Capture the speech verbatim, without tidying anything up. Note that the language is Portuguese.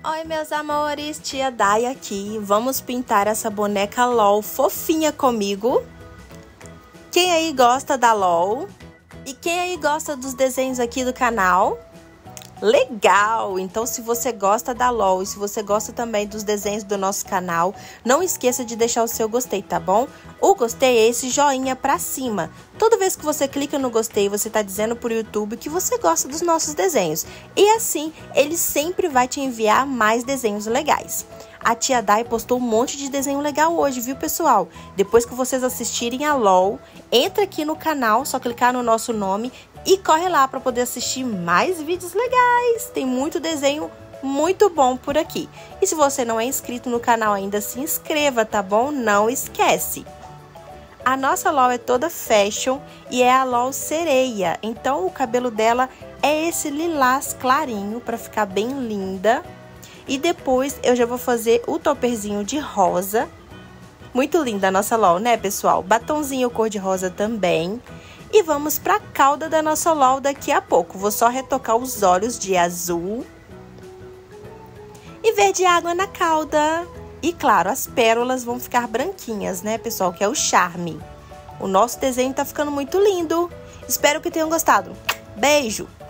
Oi, meus amores, tia Day aqui. Vamos pintar essa boneca LOL fofinha comigo. Quem aí gosta da LOL? E quem aí gosta dos desenhos aqui do canal? Legal! Então, se você gosta da LOL e se você gosta também dos desenhos do nosso canal, não esqueça de deixar o seu gostei, tá bom? O gostei é esse joinha pra cima. Toda vez que você clica no gostei, você tá dizendo pro YouTube que você gosta dos nossos desenhos. E assim, ele sempre vai te enviar mais desenhos legais. A tia Day postou um monte de desenho legal hoje, viu, pessoal? Depois que vocês assistirem a LOL, entra aqui no canal, só clicar no nosso nome e corre lá para poder assistir mais vídeos legais. Tem muito desenho muito bom por aqui. E se você não é inscrito no canal ainda, se inscreva, tá bom? Não esquece. A nossa LOL é toda fashion e é a LOL sereia. Então, o cabelo dela é esse lilás clarinho para ficar bem linda. E depois eu já vou fazer o topperzinho de rosa. Muito linda a nossa LOL, né, pessoal? Batonzinho cor de rosa também. E vamos para a cauda da nossa LOL daqui a pouco. Vou só retocar os olhos de azul e verde água na cauda. E claro, as pérolas vão ficar branquinhas, né, pessoal? Que é o charme. O nosso desenho tá ficando muito lindo. Espero que tenham gostado. Beijo!